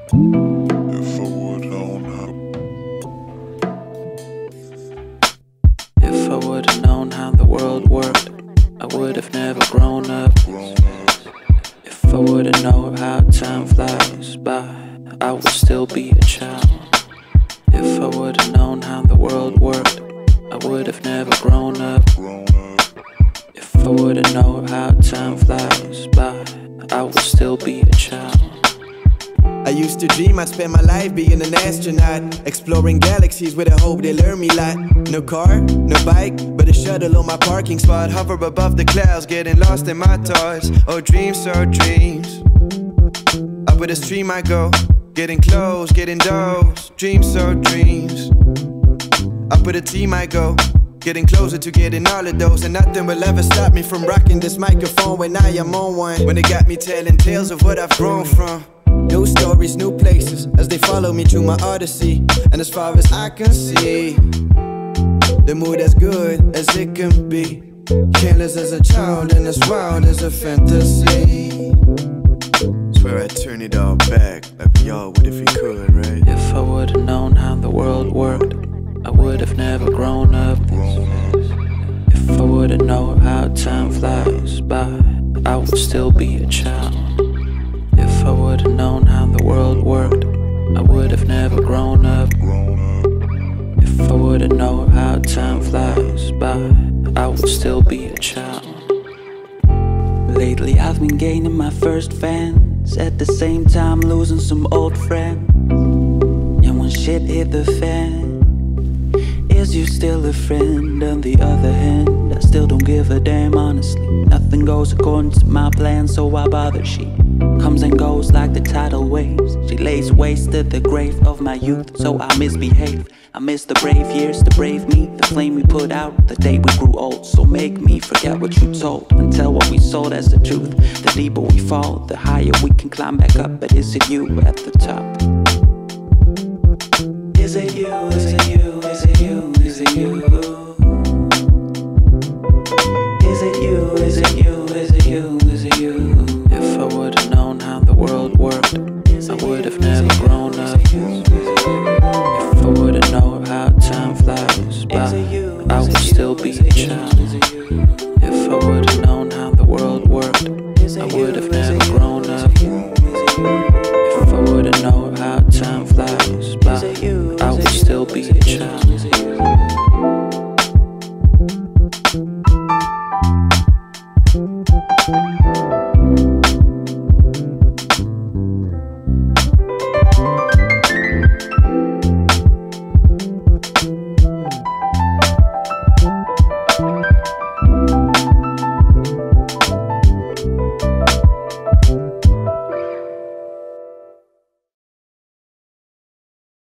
If I would've known how. If I would've known how the world worked, I would've never grown up. If I would've known how time flies by, I would still be a child. If I would've known how the world worked, I would've never grown up. If I would've known how time flies by, I would still be a child. I used to dream I'd spend my life being an astronaut, exploring galaxies with a hope they learn me lot. No car, no bike, but a shuttle on my parking spot. Hover above the clouds, getting lost in my thoughts. Oh dreams, up with a stream I go, getting close, getting those. Dreams, dreams. Up with a team I go, getting closer to getting all of those. And nothing will ever stop me from rocking this microphone when I am on one. When it got me telling tales of what I've grown from. New stories, new places, as they follow me through my odyssey. And as far as I can see, the mood as good as it can be. Careless as a child and as wild as a fantasy. Swear I'd turn it all back, like we all would if we could, right? If I would've known how the world worked, I would've never grown up. If I would've known how time flies by, I would still be a child. If I would've known how the world worked, I would've never grown up. If I would've known how time flies by, I would still be a child. Lately I've been gaining my first fans, at the same time losing some old friends. And when shit hit the fan, is you still a friend? On the other hand, I still don't give a damn, honestly. Nothing goes according to my plan, so why bother? She comes and goes like the tidal waves. She lays waste to the grave of my youth, so I misbehave. I miss the brave years, the brave me, the flame we put out the day we grew old. So make me forget what you told and tell what we sold as the truth. The deeper we fall, the higher we can climb back up. But is it you at the top?